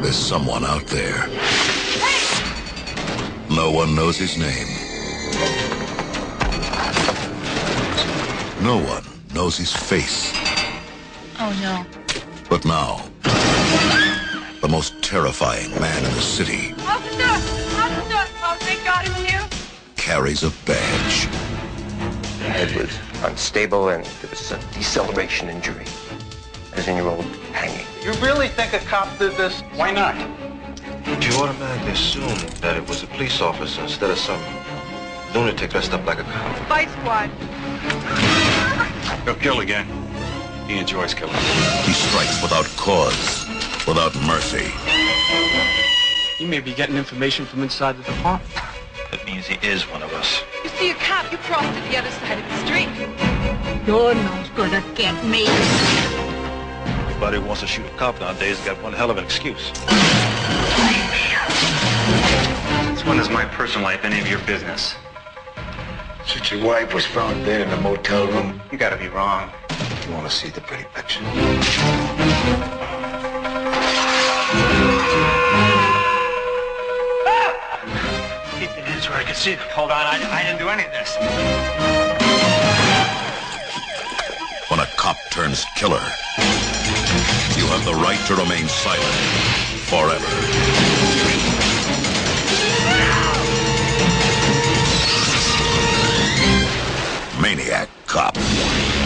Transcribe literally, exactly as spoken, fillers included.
is someone out there. No one knows his name. No one knows his face. Oh, no. But now, the most terrifying man in the city Officer! Officer! Oh, thank God it's you. carries a badge. The head was unstable and there was a deceleration injury. As in your old hanging. You really think a cop did this? Why not? You automatically assume that it was a police officer instead of some lunatic dressed up like a cop. Fight squad. He'll kill again. He enjoys killing. He strikes without cause, without mercy. You may be getting information from inside the department. That means he is one of us. You see a cop, you cross to the other side of the street. You're not gonna get me. Anybody who wants to shoot a cop nowadays has got one hell of an excuse. Since when is my personal life any of your business? Since your wife was found dead in a motel room. You gotta be wrong. You want to see the pretty picture? Keep your hands where I can see them. Hold on, I, I didn't do any of this. When a cop turns killer, you have the right to remain silent forever. Maniac Cop.